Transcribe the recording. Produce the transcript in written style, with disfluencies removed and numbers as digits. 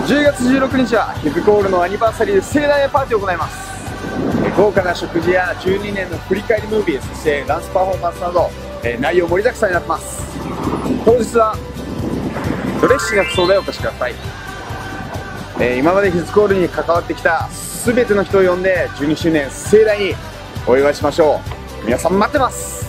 10月16日はヒズコールのアニバーサリーで盛大なパーティーを行います。豪華な食事や12年の振り返りムービー、そしてダンスパフォーマンスなど内容盛りだくさんになってます。当日はドレッシーな服装でお越しください。今までヒズコールに関わってきた全ての人を呼んで12周年盛大にお祝いしましょう。皆さん待ってます。